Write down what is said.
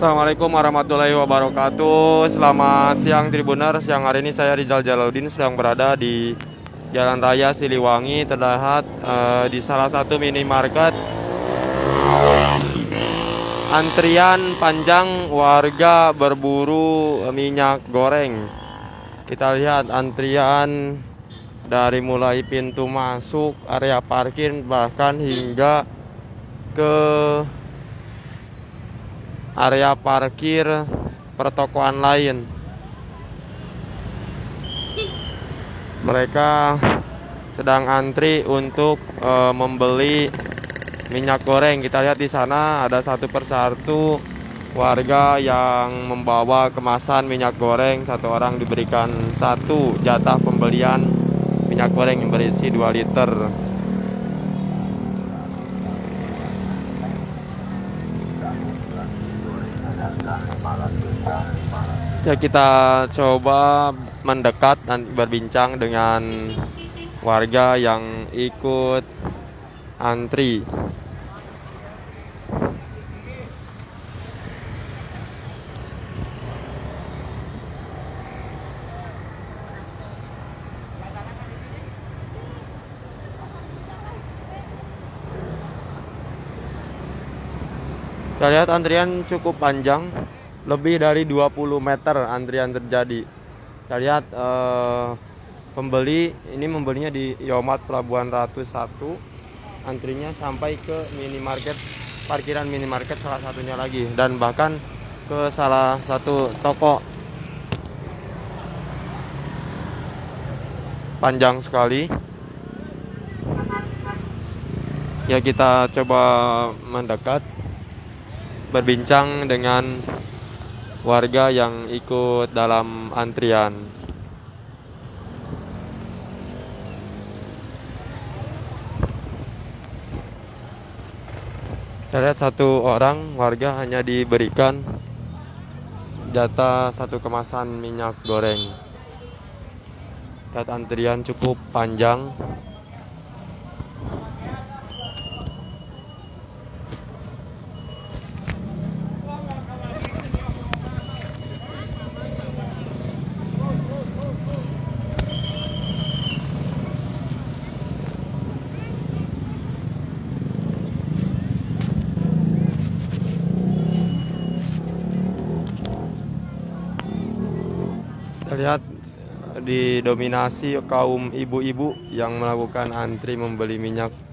Assalamualaikum warahmatullahi wabarakatuh. Selamat siang Tribuner. Siang hari ini saya Rizal Jalaluddin sedang berada di Jalan Raya Siliwangi. Terlihat di salah satu minimarket antrian panjang warga berburu minyak goreng. Kita lihat antrian dari mulai pintu masuk, area parkir, bahkan hingga ke area parkir pertokoan lain. Mereka sedang antri untuk membeli minyak goreng. Kita lihat di sana ada satu persatu warga yang membawa kemasan minyak goreng. Satu orang diberikan satu jatah pembelian minyak goreng yang berisi 2 liter. Ya, kita coba mendekat dan berbincang dengan warga yang ikut antri. Kita lihat antrian cukup panjang. Lebih dari 20 meter antrian terjadi. Kita lihat pembeli ini membelinya di Yomat Pelabuhan Ratu 1. Antrinya sampai ke minimarket, parkiran minimarket salah satunya lagi, dan bahkan ke salah satu toko. Panjang sekali. Ya, kita coba mendekat berbincang dengan warga yang ikut dalam antrian. Kita lihat satu orang warga hanya diberikan jatah satu kemasan minyak goreng. Lihat antrian cukup panjang. Kita lihat didominasi kaum ibu-ibu yang melakukan antri membeli minyak